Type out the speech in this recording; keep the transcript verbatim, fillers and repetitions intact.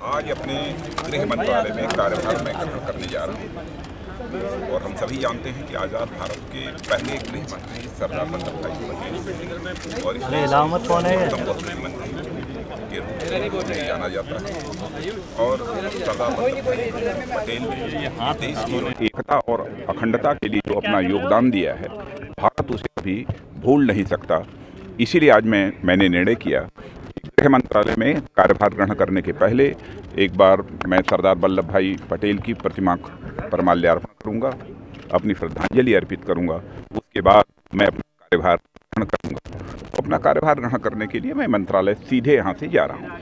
आज अपने गृह मंत्रालय में कार्यभार में ग्रहण करने जा रहा हूँ और हम सभी जानते हैं कि आज़ाद भारत के पहले गृह मंत्री सरदार वल्लभ भाई पटेल और इसमें मंत्री के रूप में उन्हें जाना जाता है। और सरदार वल्लभ भाई पटेल देश की एकता और अखंडता के लिए जो अपना योगदान दिया है, भारत उसे कभी भूल नहीं सकता। इसीलिए आज मैं मैंने निर्णय किया गृह मंत्रालय में कार्यभार ग्रहण करने के पहले एक बार मैं सरदार वल्लभ भाई पटेल की प्रतिमा पर माल्यार्पण करूंगा, अपनी श्रद्धांजलि अर्पित करूंगा। उसके बाद मैं अपना कार्यभार ग्रहण करूंगा। अपना कार्यभार ग्रहण करने के लिए मैं मंत्रालय सीधे यहाँ से जा रहा हूँ।